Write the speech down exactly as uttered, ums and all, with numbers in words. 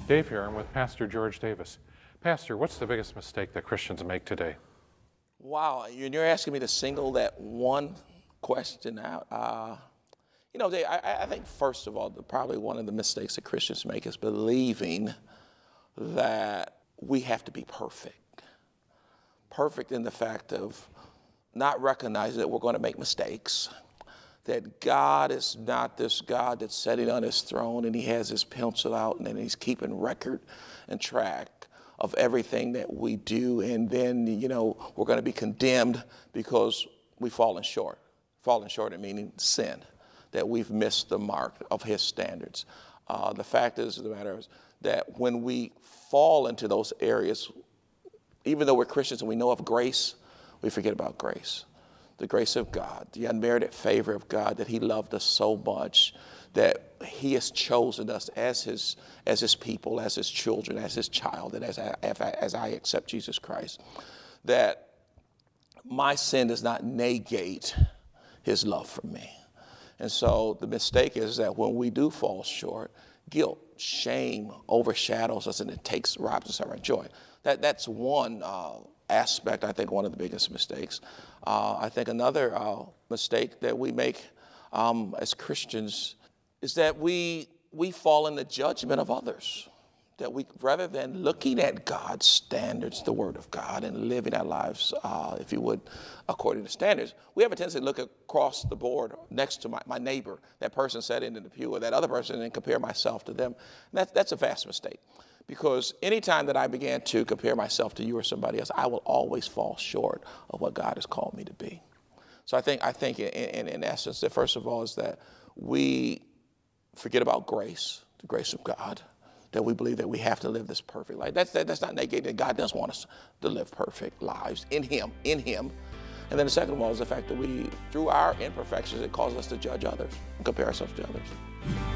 Dave here. I'm with Pastor George Davis. Pastor, what's the biggest mistake that Christians make today? Wow, you're asking me to single that one question out. Uh, you know, Dave, I, I think first of all, the, probably one of the mistakes that Christians make is believing that we have to be perfect. Perfect in the fact of not recognizing that we're going to make mistakes, that God is not this God that's sitting on his throne and he has his pencil out and then he's keeping record and track of everything that we do, and then, you know, we're going to be condemned because we've fallen short. Fallen short, meaning sin, that we've missed the mark of his standards. Uh, the fact is, the matter is that when we fall into those areas, even though we're Christians and we know of grace, we forget about grace. The grace of God, the unmerited favor of God, that he loved us so much that he has chosen us as his, as his people, as his children, as his child, and as I, as I accept Jesus Christ, that my sin does not negate his love for me. And so the mistake is that when we do fall short, guilt, shame overshadows us and it takes, robs us of our joy. That, that's one uh, aspect, I think, one of the biggest mistakes. Uh, I think another uh, mistake that we make um, as Christians is that we, we fall in the judgment of others. That we, rather than looking at God's standards, the Word of God, and living our lives, uh, if you would, according to standards, we have a tendency to look across the board next to my, my neighbor, that person sitting in the pew, or that other person, and compare myself to them. And that, that's a vast mistake. Because anytime that I began to compare myself to you or somebody else, I will always fall short of what God has called me to be. So I think, I think in, in, in essence, that first of all is that we forget about grace, the grace of God, that we believe that we have to live this perfect life. That's, that, that's not negating that God does want us to live perfect lives in him, in him. And then the second one is the fact that we, through our imperfections, it causes us to judge others and compare ourselves to others.